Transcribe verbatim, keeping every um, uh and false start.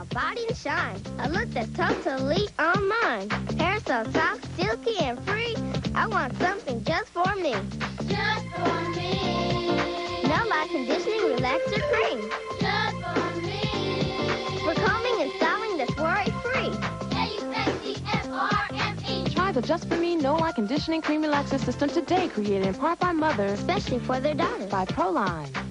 my body to shine. A look that's totally on mine. Hair so soft, silky, and free. I want something just for me. Just for me. No light conditioning, relaxer cream. Just for me. For combing and styling that's worry-free. K U S C F R M E. Try the Just For Me No Light Conditioning Cream Relaxer System today, created in part by mothers Especially for their daughters. by Proline.